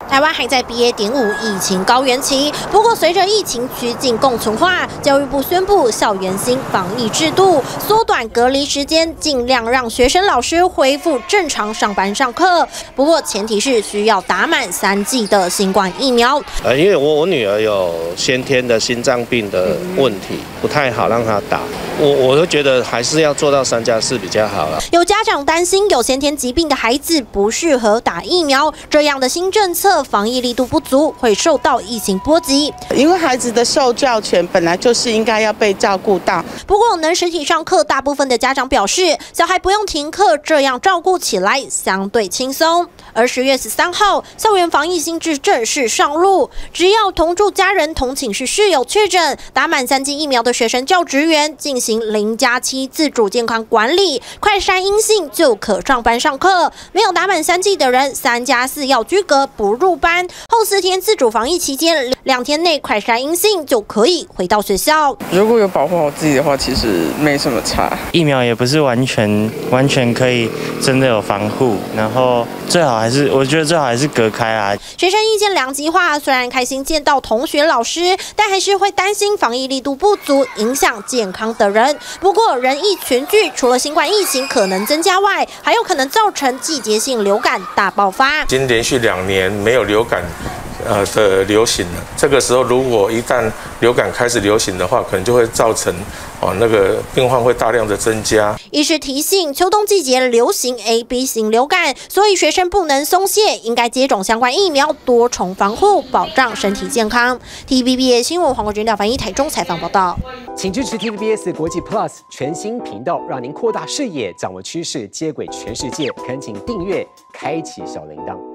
台湾还在 BA.5 疫情高原期，不过随着疫情趋近共存化，教育部宣布校园新防疫制度，缩短隔离时间，尽量让学生老师恢复正常上班上课。不过前提是需要打满3剂的新冠疫苗。 因为我女儿有先天的心脏病的问题，不太好让她打。我都觉得还是要做到3+4比较好了。 有家长担心有先天疾病的孩子不适合打疫苗，这样的新政策防疫力度不足，会受到疫情波及。 因为孩子的受教权本来就是应该要被照顾到。 不过能实体上课，大部分的家长表示，小孩不用停课，这样照顾起来相对轻松。而10月13号，校园防疫新制正式上路，只要同住家人、同寝室室友确诊，打满3剂疫苗的学生教职员进行0+7自主健康管理，快筛阴性就可上班上课。没有打满3剂的人，3+4要居隔不入班。后4天自主防疫期间，2天内快筛阴性就可以回到学校。 如果有保护好自己的话，其实没什么差。 疫苗也不是完全可以真的有防护，然后我觉得最好还是隔开啊。 学生意见两极化，虽然开心见到同学老师，但还是会担心防疫力度不足，影响健康的人。不过人疫群聚，除了新冠疫情可能增加外，还有可能造成季节性流感大爆发。 已经连续2年没有流感的流行了，这个时候如果一旦流感开始流行的话，可能就会造成那个病患会大量的增加。 医师提醒，秋冬季节流行 AB 型流感，所以学生不能松懈，应该接种相关疫苗，多重防护，保障身体健康。TVBS 新闻黄国君、廖凡一台中采访报道。 请支持 TVBS 国际 Plus 全新频道，让您扩大视野，掌握趋势，接轨全世界。恳请订阅，开启小铃铛。